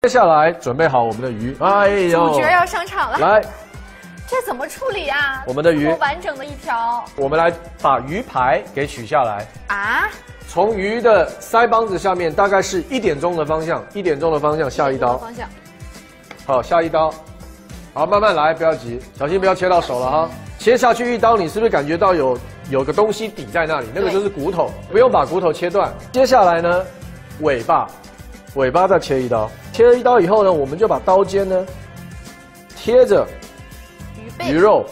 接下来准备好我们的鱼，哎呦， 主角要上场了。 来， 这怎么处理啊？ 我们的鱼这么完整的一条， 我们来把鱼排给取下来啊。 从鱼的腮帮子下面，大概是1点钟的方向，1点钟的方向下一刀。 方向。 好，下一刀。好，慢慢来，不要急，小心不要切到手了哈。切下去一刀，你是不是感觉到有个东西抵在那里？那个就是骨头，不用把骨头切断。接下来呢，尾巴再切一刀。切了一刀以后呢，我们就把刀尖呢贴着鱼肉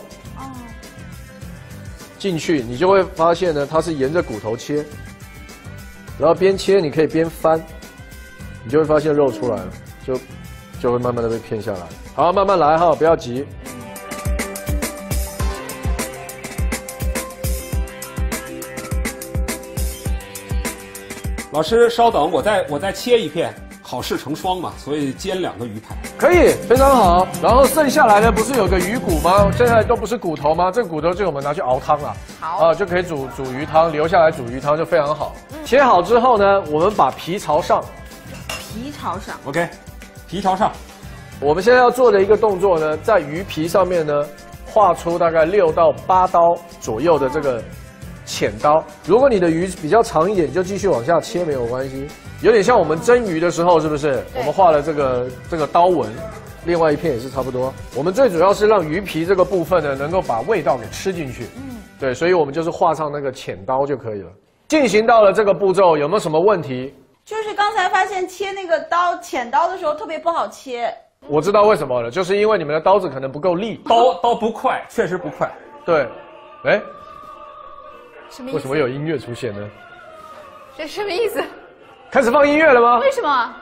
进去，你就会发现呢，它是沿着骨头切，然后边切你可以边翻，你就会发现肉出来了，就会慢慢的被片下来。好，慢慢来哈，不要急。 老师稍等，我再切一片，好事成双嘛，所以煎2个鱼排。 可以，非常好。然后剩下来的不是有个鱼骨吗？剩下来都不是骨头吗？这个骨头就我们拿去熬汤了。好啊，就可以煮鱼汤，留下来煮鱼汤就非常好。切好之后呢，我们把皮朝上。 皮朝上。 OK， 皮朝上。 我们现在要做的一个动作呢，在鱼皮上面呢，画出大概6到8刀左右的这个浅刀。如果你的鱼比较长一点，你就继续往下切没有关系。有点像我们蒸鱼的时候，是不是？我们画了这个刀纹，另外一片也是差不多。我们最主要是让鱼皮这个部分呢，能够把味道给吃进去。对，所以我们就是画上那个浅刀就可以了。进行到了这个步骤，有没有什么问题？ 就是刚才发现切那个浅刀的时候特别不好切。 我知道为什么了，就是因为你们的刀子可能不够利， 刀不快，确实不快。 对，哎， 什么意思？ 为什么有音乐出现呢？ 这什么意思？ 开始放音乐了吗？ 为什么？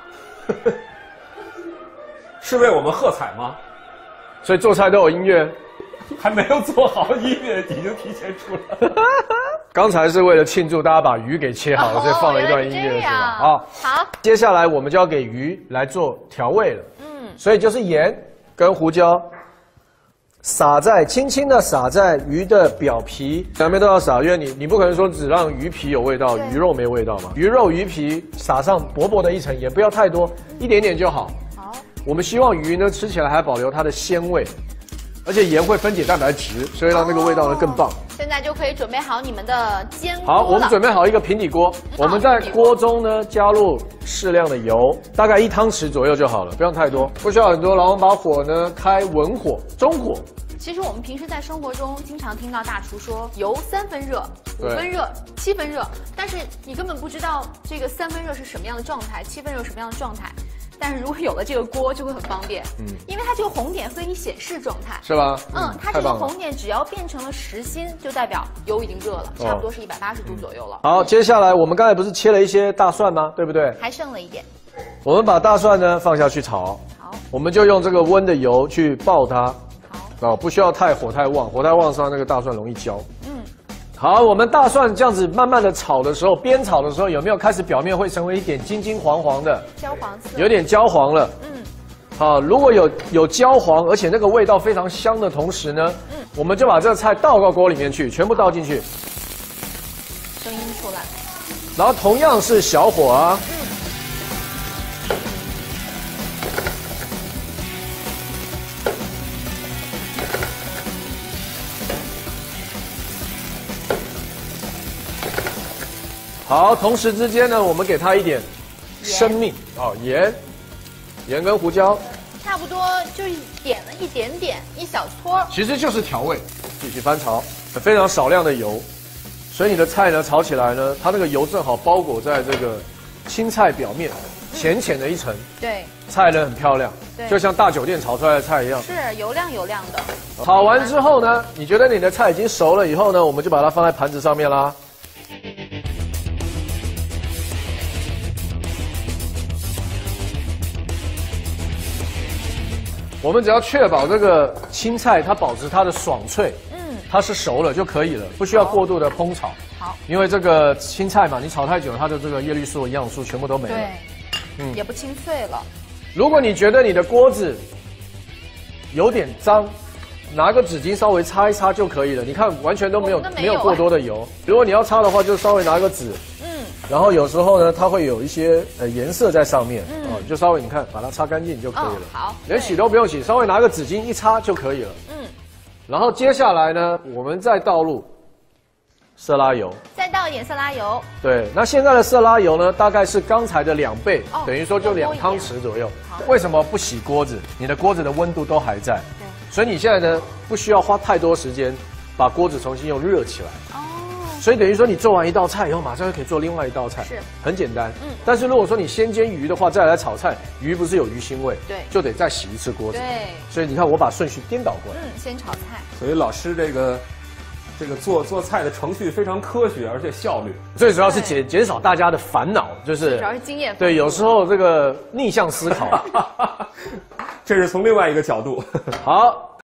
是为我们喝彩吗？ 所以做菜都有音乐， 还没有做好，音乐已经提前出来了。 刚才是为了庆祝大家把鱼给切好了，所以放了一段音乐是吧？ 好， 接下来我们就要给鱼来做调味了。所以就是盐跟胡椒，轻轻的撒在鱼的表皮，两边都要撒，因为你不可能说只让鱼皮有味道，鱼肉没味道嘛。鱼肉、鱼皮撒上薄薄的一层盐，不要太多，一点点就好。好，我们希望鱼呢吃起来还保留它的鲜味，而且盐会分解蛋白质，所以让那个味道呢更棒。 现在就可以准备好你们的煎锅了。 好，我们准备好一个平底锅，我们在锅中呢加入适量的油，大概1汤匙左右就好了，不用太多，不需要很多。然后把火呢开文火、中火。 其实我们平时在生活中经常听到大厨说油3分热、5分热、7分热，但是你根本不知道这个3分热是什么样的状态，7分热什么样的状态。但是如果有了这个锅就会很方便，因为它这个红点会给你显示状态， 是吧？ 它这个红点只要变成了实心，就代表油已经热了，差不多是180度左右了。 好，接下来我们刚才不是切了一些大蒜吗？对不对？ 还剩了一点。 我们把大蒜呢放下去炒，好，我们就用这个温的油去爆它，好，不需要火太旺，火太旺上那个大蒜容易焦。好，我们大蒜这样子慢慢的炒的时候，边炒的时候有没有开始表面会成为一点金金黄黄的？ 焦黄色。有点焦黄了。好，如果有焦黄，而且那个味道非常香的同时呢，我们就把这个菜倒到锅里面去，全部倒进去。 声音出来。 然后同样是小火啊。好，同时之间呢，我们给它一点生命盐跟胡椒， 差不多就点了一点点，一小撮， 其实就是调味。继续翻炒，非常少量的油，所以你的菜呢炒起来呢，它那个油正好包裹在这个青菜表面，浅浅的一层。对，菜呢很漂亮，就像大酒店炒出来的菜一样， 是油亮的。 炒完之后呢，你觉得你的菜已经熟了以后呢，我们就把它放在盘子上面啦。我们只要确保这个青菜它保持它的爽脆，它是熟了就可以了，不需要过度的烹炒。好，因为这个青菜嘛，你炒太久，它的这个叶绿素、营养素全部都没了。 对，也不清脆了。 如果你觉得你的锅子有点脏，拿个纸巾稍微擦一擦就可以了。你看，完全都没有过多的油。如果你要擦的话，就稍微拿个纸， 然后有时候呢，它会有一些颜色在上面，哦，就稍微你看把它擦干净就可以了。 好， 连洗都不用洗，稍微拿个纸巾一擦就可以了。然后接下来呢，我们再倒入色拉油， 再倒一点色拉油。 对，那现在的色拉油呢，大概是刚才的2倍，等于说就2汤匙左右。为什么不洗锅子？你的锅子的温度都还在，对，所以你现在呢不需要花太多时间把锅子重新又热起来。所以等于说你做完一道菜以后，马上就可以做另外一道菜，是很简单。但是如果说你先煎鱼的话，再来炒菜，鱼不是有鱼腥味，对，就得再洗一次锅子。对，所以你看我把顺序颠倒过来。 先炒菜。 所以老师这个做菜的程序非常科学，而且效率。 最主要是减少大家的烦恼，就是主要是经验。 对，有时候这个逆向思考， 这是从另外一个角度。 好。